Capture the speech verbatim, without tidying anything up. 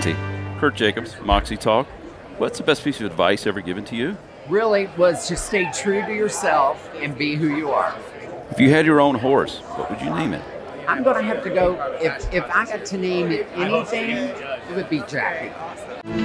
Monte. Kirt Jacobs, Moxie Talk. What's the best piece of advice ever given to you? Really was to stay true to yourself and be who you are. If you had your own horse, what would you name it? I'm going to have to go, if, if I got to name it anything, it would be Jackie.